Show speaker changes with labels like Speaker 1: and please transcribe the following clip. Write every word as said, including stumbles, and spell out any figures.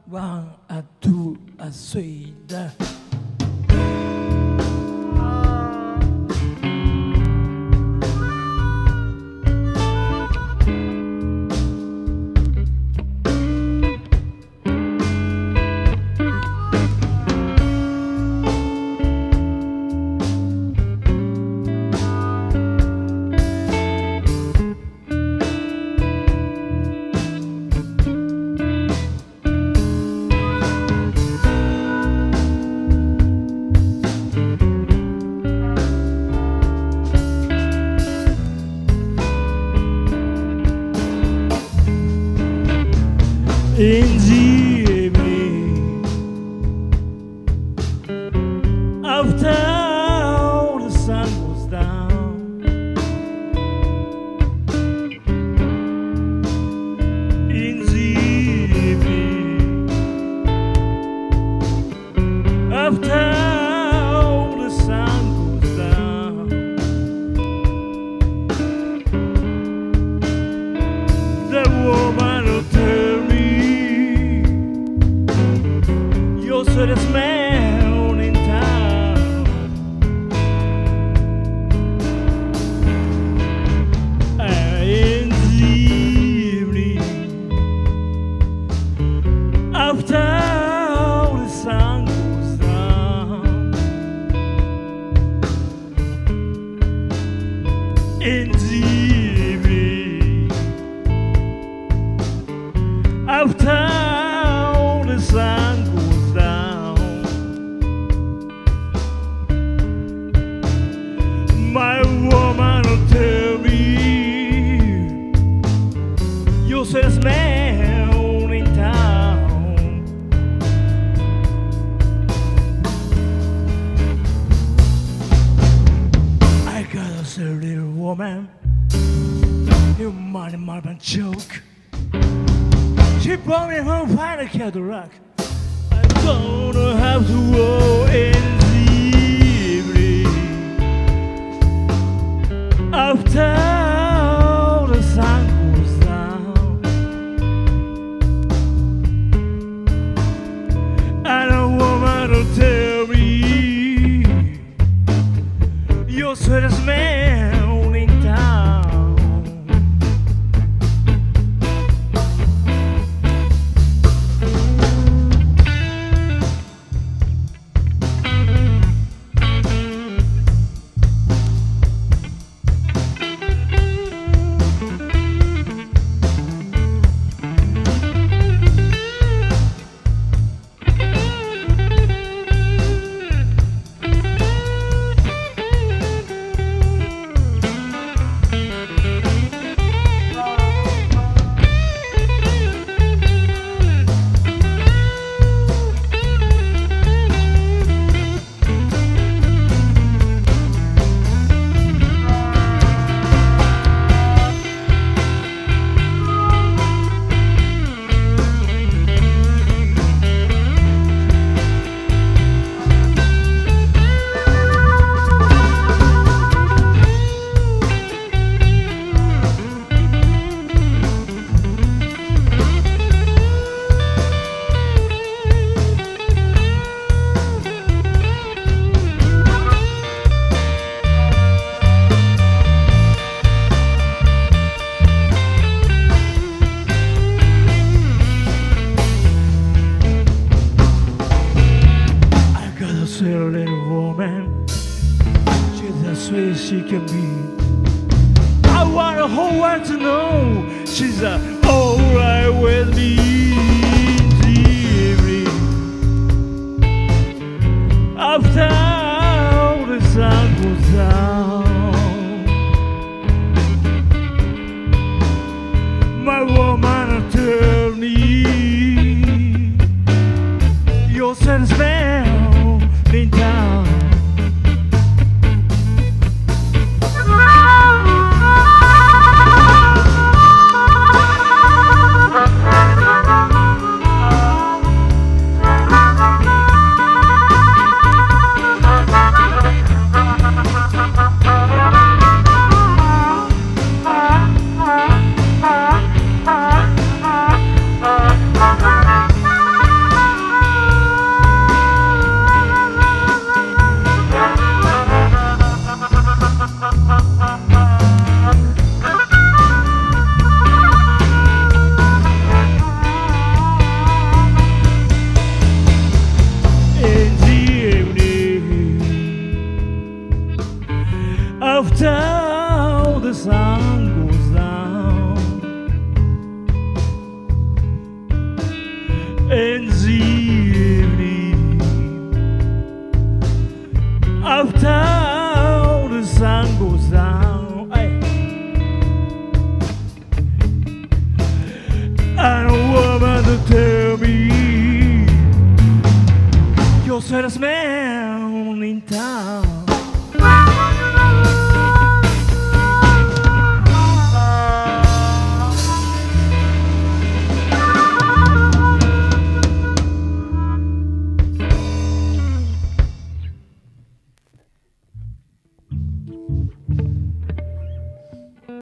Speaker 1: one, a two, a three, the in the evening, after all the sun goes down, in the evening, after all the sun goes down, the woman will tell me you're the sweetest man in town. And in the evening, after all the sun goes down, in the evening, after all the sun goes down, my woman will tell me you're the sweetest man in town. I got a silly little woman, you money marble joke. She brought me home find a Cadillac. I don't have to walk in the evening, after all the sun goes down, and a woman will tell me you're the sweetest man in town. Sweet little woman, she's as sweet as she can be. I want the whole world to know she's uh, alright with me. In the evening, after all the sun goes down, my woman will tell me you're the sweetest man in town. in the evening after the sun goes down. Hey. And a woman to tell me you're the sweetest man in town.